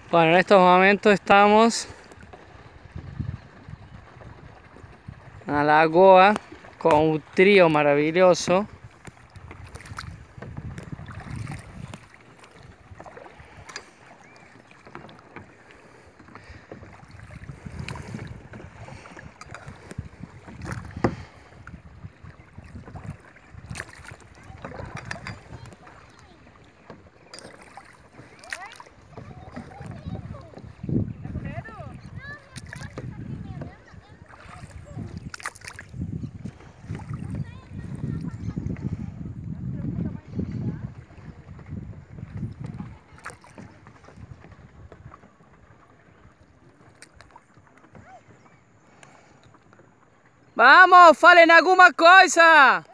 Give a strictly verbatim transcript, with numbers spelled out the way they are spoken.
Bueno, en estos momentos estamos a la Goa con un trío maravilloso. Vamos, falem alguma coisa!